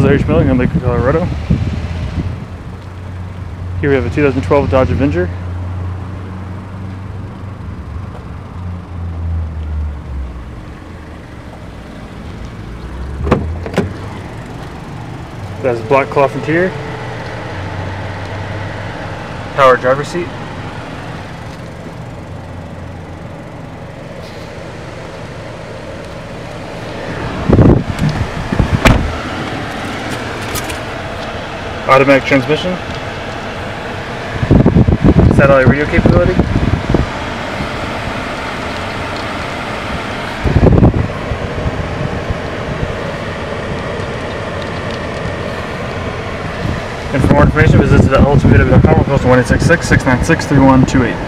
Larry Schmeling in Lakewood, Colorado. Here we have a 2012 Dodge Avenger. It has a black cloth interior, power driver's seat, automatic transmission, satellite radio capability, and for more information visit ultimative.com or call us 1-866-696-3128.